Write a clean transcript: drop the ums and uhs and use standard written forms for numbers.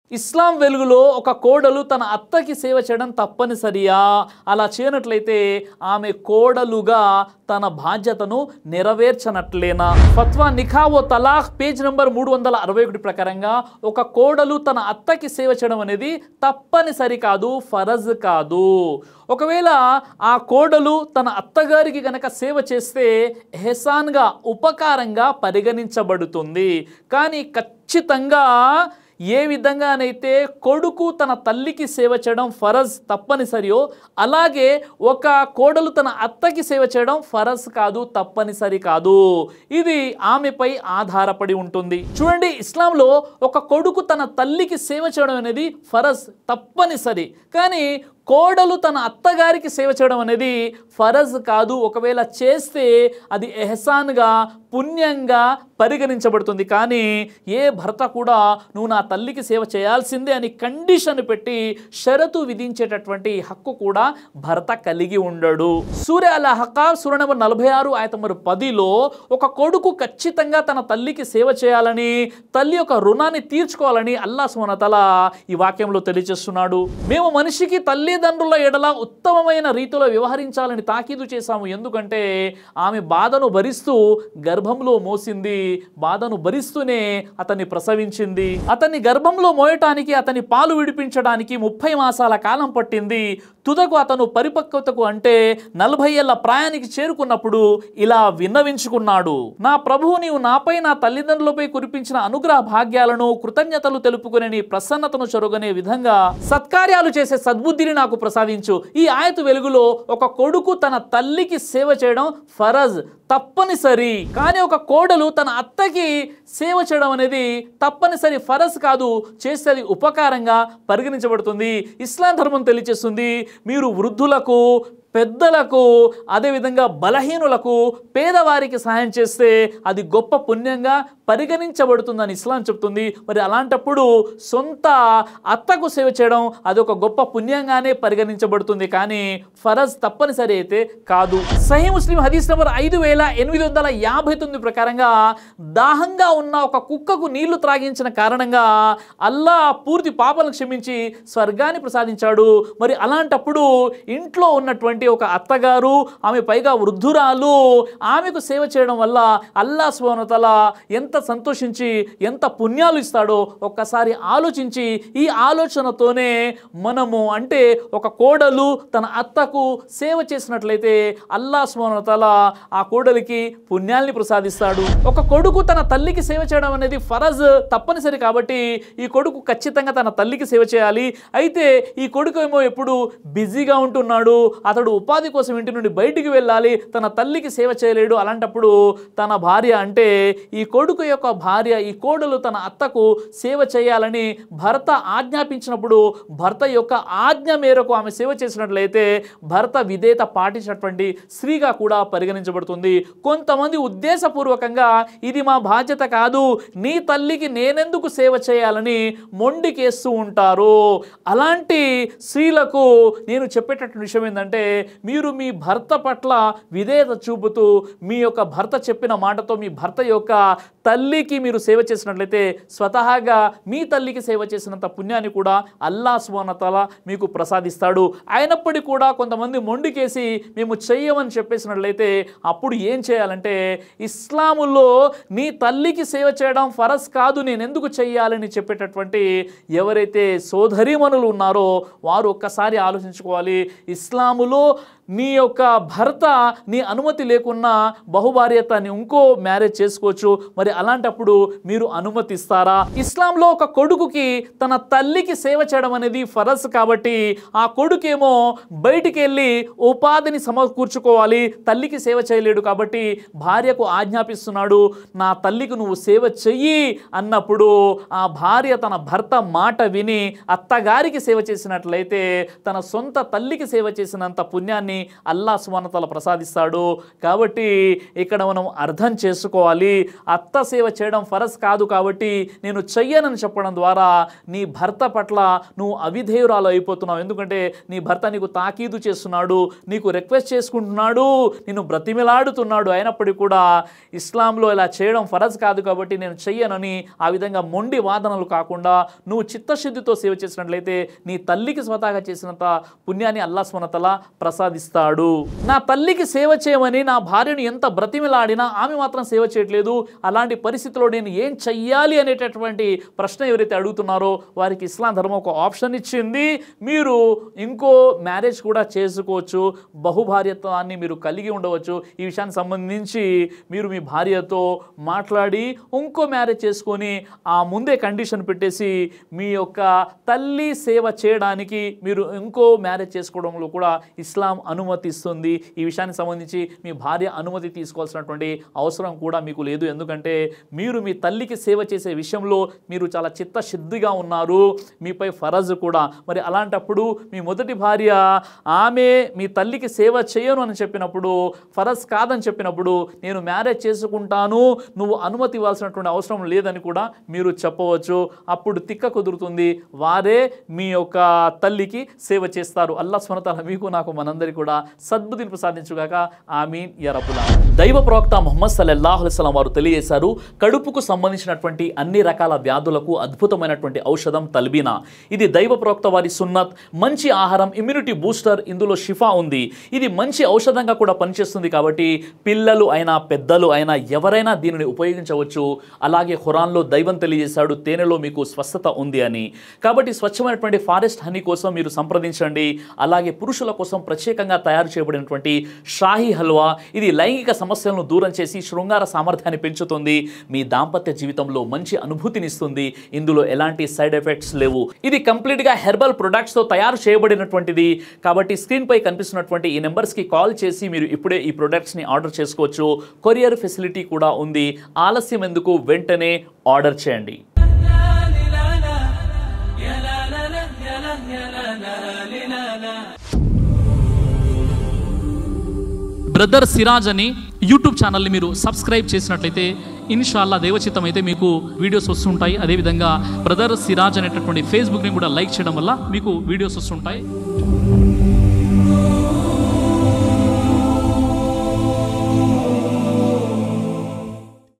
ఇస్లాం వెలుగులో ఒక కోడలు తన అత్తకి సేవ చేయడం తప్పనిసరియా? అలా చేయనట్లయితే ఆమె కోడలుగా తన బాధ్యతను నెరవేర్చనట్లేనా? ఫత్వా నిఖా ఓ తలాఖ్ పేజ్ నంబర్ 361 ప్రకారంగా ఒక కోడలు తన అత్తకి సేవ చేయడం అనేది తప్పనిసరి కాదు, ఫరజ్ కాదు. ఒకవేళ ఆ కోడలు తన అత్తగారికి గనక సేవ చేస్తే ఎహసాన్గా, ఉపకారంగా పరిగణించబడుతుంది. కానీ ఖచ్చితంగా ఏ విధంగానైతే కొడుకు తన తల్లికి సేవ చేయడం ఫరజ్, తప్పనిసరియో, అలాగే ఒక కోడలు తన అత్తకి సేవ చేయడం ఫరజ్ కాదు, తప్పనిసరి కాదు. ఇది ఆమెపై ఆధారపడి ఉంటుంది. చూడండి, ఇస్లాంలో ఒక కొడుకు తన తల్లికి సేవ చేయడం అనేది ఫరజ్, తప్పనిసరి. కానీ కోడలు తన అత్తగారికి సేవ చేయడం అనేది ఫరజ్ కాదు. ఒకవేళ చేస్తే అది ఎహసాన్గా, పుణ్యంగా పరిగణించబడుతుంది. కానీ ఏ భర్త కూడా నువ్వు నా తల్లికి సేవ చేయాల్సిందే అని కండిషన్ పెట్టి షరతు విధించేటటువంటి హక్కు కూడా భర్త కలిగి ఉండడు. సూరా అల్ అహ్కాఫ్ సూరా నంబర్ 46 ఆయత నంబర్ 10లో ఒక కొడుకు ఖచ్చితంగా తన తల్లికి సేవ చేయాలని, తల్లి యొక్క రుణాన్ని తీర్చుకోవాలని అల్లాహ్ సుబ్హానహు వ తఆలా ఈ వాక్యంలో తెలియజేస్తున్నాడు. మేము మనిషికి తల్లిదండ్రుల ఎడల ఉత్తమమైన రీతిలో వ్యవహరించాలని తాకీదు చేశాము. ఎందుకంటే ఆమె బాధను భరిస్తూ గర్భంలో మోసింది, బాధను భరిస్తూనే అతన్ని ప్రసవించింది. అతన్ని గర్భంలో మోయటానికి, అతని పాలు విడిపించడానికి 30 మాసాల కాలం పట్టింది. తుదకు అతను పరిపక్వతకు అంటే 40 ఏళ్ల ప్రాయానికి చేరుకున్నప్పుడు ఇలా విన్నవించుకున్నాడు: నా ప్రభువు, నీవు నాపై, నా తల్లిదండ్రులపై కురిపించిన అనుగ్రహ భాగ్యాలను కృతజ్ఞతలు తెలుపుకునే నీ ప్రసన్నతను చొరగనే విధంగా సత్కార్యాలు చేసే సద్బుద్ధిని నాకు ప్రసాదించు. ఈ ఆయతు వెలుగులో ఒక కొడుకు తన తల్లికి సేవ చేయడం ఫరజ్, తప్పనిసరి. కానీ ఒక కోడలు తన అత్తకి సేవ చేయడం అనేది తప్పనిసరి, ఫరజ్ కాదు. చేస్తే అది ఉపకారంగా పరిగణించబడుతుంది. ఇస్లాం ధర్మం తెలియజేస్తుంది, మీరు వృద్ధులకు, పెద్దలకు, అదేవిధంగా బలహీనులకు, పేదవారికి సహాయం చేస్తే అది గొప్ప పుణ్యంగా పరిగణించబడుతుందని ఇస్లాం చెప్తుంది. మరి అలాంటప్పుడు సొంత అత్తకు సేవ చేయడం అది ఒక గొప్ప పుణ్యంగానే పరిగణించబడుతుంది. కానీ ఫరజ్, తప్పనిసరి అయితే కాదు. సహీ ముస్లిం హదీస్ నంబర్ 5859 ప్రకారంగా దాహంగా ఉన్న ఒక కుక్కకు నీళ్లు త్రాగించిన కారణంగా అల్లాహ్ పూర్తి పాపాలను క్షమించి స్వర్గాన్ని ప్రసాదించాడు. మరి అలాంటప్పుడు ఇంట్లో ఉన్నటువంటి ఒక అత్తగారు, ఆమె పైగా వృద్ధురాలు, ఆమెకు సేవ చేయడం వల్ల అల్లాహ్ సుబ్హానహు వ తఆలా ఎంత సంతోషించి ఎంత పుణ్యాలు ఇస్తాడో ఒక్కసారి ఆలోచించి, ఈ ఆలోచనతోనే మనము అంటే ఒక కోడలు తన అత్తకు సేవ చేసినట్లయితే అల్లాహ్ సుబ్హానహు వ తఆలా ఆ కోడలికి పుణ్యాల్ని ప్రసాదిస్తాడు. ఒక కొడుకు తన తల్లికి సేవ చేయడం అనేది ఫరజ్, తప్పనిసరి. కాబట్టి ఈ కొడుకు ఖచ్చితంగా తన తల్లికి సేవ చేయాలి. అయితే ఈ కొడుకు ఏమో ఎప్పుడు బిజీగా ఉంటున్నాడు, అతడు ఉపాధి కోసం ఇంటి నుండి బయటికి వెళ్ళాలి, తన తల్లికి సేవ చేయలేడు. అలాంటప్పుడు తన భార్య అంటే ఈ కొడుకు యొక్క భార్య, ఈ కోడలు తన అత్తకు సేవ చేయాలని భర్త ఆజ్ఞాపించినప్పుడు భర్త యొక్క ఆజ్ఞ మేరకు ఆమె సేవ చేసినట్లయితే భర్త విధేయత పాటించినటువంటి స్త్రీగా కూడా పరిగణించబడుతుంది. కొంతమంది ఉద్దేశపూర్వకంగా ఇది మా బాధ్యత కాదు, నీ తల్లికి నేనెందుకు సేవ చేయాలని మొండికేస్తూ ఉంటారు. అలాంటి స్త్రీలకు నేను చెప్పేటటువంటి విషయం ఏంటంటే, మీరు మీ భర్త పట్ల విధేయత చూపుతూ మీ యొక్క భర్త చెప్పిన మాటతో మీ భర్త యొక్క తల్లికి మీరు సేవ చేసినట్లయితే స్వతహాగా మీ తల్లికి సేవ చేసినంత పుణ్యాన్ని కూడా అల్లాహ్ సుబ్హానహు వ తఆలా మీకు ప్రసాదిస్తాడు. అయినప్పటికీ కూడా కొంతమంది మొండికేసి మేము చెయ్యమని చెప్పేసినట్లయితే అప్పుడు ఏం చేయాలంటే, ఇస్లాములో నీ తల్లికి సేవ చేయడం ఫరజ్ కాదు, నేను ఎందుకు చెయ్యాలని చెప్పేటటువంటి ఎవరైతే సోదరీమణులు ఉన్నారో వారు ఒక్కసారి ఆలోచించుకోవాలి. ఇస్లాములో నీ యొక్క భర్త నీ అనుమతి లేకున్నా బహుభార్యతని ఇంకో మ్యారేజ్ చేసుకోవచ్చు. మరి అలాంటప్పుడు మీరు అనుమతిస్తారా? ఇస్లాంలో ఒక కొడుకుకి తన తల్లికి సేవ చేయడం అనేది ఫరజ్ కాబట్టి ఆ కొడుకేమో బయటికి వెళ్ళి ఉపాధిని సమకూర్చుకోవాలి, తల్లికి సేవ చేయలేడు కాబట్టి భార్యకు ఆజ్ఞాపిస్తున్నాడు, నా తల్లికి నువ్వు సేవ చెయ్యి అన్నప్పుడు ఆ భార్య తన భర్త మాట విని అత్తగారికి సేవ చేసినట్లయితే తన సొంత తల్లికి సేవ చేసినంత పుణ్యాన్ని అల్లాహ్ సుబ్హానహు వ తఆలా ప్రసాదిస్తాడు. కాబట్టి ఇక్కడ మనం అర్థం చేసుకోవాలి, అత్త సేవ చేయడం ఫరజ్ కాదు కాబట్టి నేను చెయ్యనని చెప్పడం ద్వారా నీ భర్త పట్ల నువ్వు అవిధేయురాలు అయిపోతున్నావు. ఎందుకంటే నీ భర్త నీకు తాకీదు చేస్తున్నాడు, నీకు రిక్వెస్ట్ చేసుకుంటున్నాడు, నిన్ను బ్రతిమిలాడుతున్నాడు. అయినప్పటికీ కూడా ఇస్లాంలో ఇలా చేయడం ఫరజ్ కాదు కాబట్టి నేను చెయ్యనని ఆ విధంగా మొండి వాదనలు కాకుండా నువ్వు చిత్తశుద్ధితో సేవ చేసినట్లయితే నీ తల్లికి స్వతహాగా చేసినంత పుణ్యాన్ని అల్లాహ్ సుబ్హానహు వ తఆలా ప్రసాదిస్తాడు. నా తల్లికి సేవ చేయమని నా భార్యను ఎంత బ్రతిమిలాడినా ఆమె మాత్రం సేవ చేయట్లేదు, అలాంటి పరిస్థితిలో నేను ఏం చెయ్యాలి అనేటటువంటి ప్రశ్న ఎవరైతే అడుగుతున్నారో వారికి ఇస్లాం ధర్మం ఒక ఆప్షన్ ఇచ్చింది. మీరు ఇంకో మ్యారేజ్ కూడా చేసుకోవచ్చు, బహుభార్యత్వాన్ని మీరు కలిగి ఉండవచ్చు. ఈ విషయానికి సంబంధించి మీరు మీ భార్యతో మాట్లాడి ఇంకో మ్యారేజ్ చేసుకొని ఆ ముందే కండిషన్ పెట్టేసి మీ యొక్క తల్లి సేవ చేయడానికి మీరు ఇంకో మ్యారేజ్ చేసుకోవడంలో కూడా ఇస్లాం అనుమతిస్తుంది. ఈ విషయానికి సంబంధించి మీ భార్య అనుమతి తీసుకోవాల్సినటువంటి అవసరం కూడా మీకు లేదు. ఎందుకంటే మీరు మీ తల్లికి సేవ చేసే విషయంలో మీరు చాలా చిత్తశుద్ధిగా ఉన్నారు, మీపై ఫరజ్ కూడా. మరి అలాంటప్పుడు మీ మొదటి భార్య ఆమె మీ తల్లికి సేవ చేయను అని చెప్పినప్పుడు, ఫరజ్ కాదని చెప్పినప్పుడు నేను మ్యారేజ్ చేసుకుంటాను, నువ్వు అనుమతి ఇవ్వాల్సినటువంటి అవసరం లేదని కూడా మీరు చెప్పవచ్చు. అప్పుడు తిక్క కుదురుతుంది, వారే మీ యొక్క తల్లికి సేవ చేస్తారు. అల్లాహ్ సుబ్హానహు వ తఆలా మీకు నాకు మనందరికీ కూడా సద్బుద్ధిని ప్రసాదించుగాక. ఆమీన్ యా రబ్బుల్ ఆలమీన్. దైవ ప్రవక్త ముహమ్మద్ సల్లల్లాహు అలైహి వసల్లం వారు తెలియజేశారు, కడుపుకు సంబంధించినటువంటి అన్ని రకాల వ్యాధులకు అద్భుతమైనటువంటి ఔషధం తల్బీనా. ఇది దైవ ప్రవక్త వారి సున్నత్, మంచి ఆహారం, ఇమ్యూనిటీ బూస్టర్, ఇందులో షిఫా ఉంది. ఇది మంచి ఔషధంగా కూడా పనిచేస్తుంది. కాబట్టి పిల్లలు అయినా పెద్దలు అయినా ఎవరైనా దీనిని ఉపయోగించవచ్చు. అలాగే ఖురాన్లో దైవం తెలియజేశాడు, తేనెలో మీకు స్వస్థత ఉంది అని. కాబట్టి స్వచ్ఛమైనటువంటి ఫారెస్ట్ హనీ కోసం మీరు సంప్రదించండి. అలాగే పురుషుల కోసం ప్రత్యేకంగా తయారు చేయబడినటువంటి షాహీ హల్వా, ఇది లైంగిక సమస్యలను దూరం చేసి శృంగార సామర్థ్యాన్ని పెంచుతుంది, మీ దాంపత్య జీవితంలో మంచి అనుభూతినిస్తుంది. ఇందులో ఎలాంటి సైడ్ ఎఫెక్ట్స్ లేవు. ఇది కంప్లీట్గా హెర్బల్ ప్రొడక్ట్స్తో తయారు చేయబడినటువంటిది. కాబట్టి స్క్రీన్పై కనిపిస్తున్నటువంటి ఈ నెంబర్స్కి కాల్ చేసి మీరు ఇప్పుడే ఈ ప్రొడక్ట్స్ని ఆర్డర్ చేసుకోవచ్చు. కొరియర్ ఫెసిలిటీ కూడా ఉంది. ఆలస్యం ఎందుకు, వెంటనే ఆర్డర్ చేయండి. బ్రదర్ సిరాజ్ అని యూట్యూబ్ ఛానల్ని మీరు సబ్స్క్రైబ్ చేసినట్లయితే ఇన్షాల్లా దేవచిత్తం అయితే మీకు వీడియోస్ వస్తుంటాయి. అదేవిధంగా బ్రదర్ సిరాజ్ అనేటటువంటి ఫేస్బుక్ని కూడా లైక్ చేయడం వల్ల మీకు వీడియోస్ వస్తుంటాయి.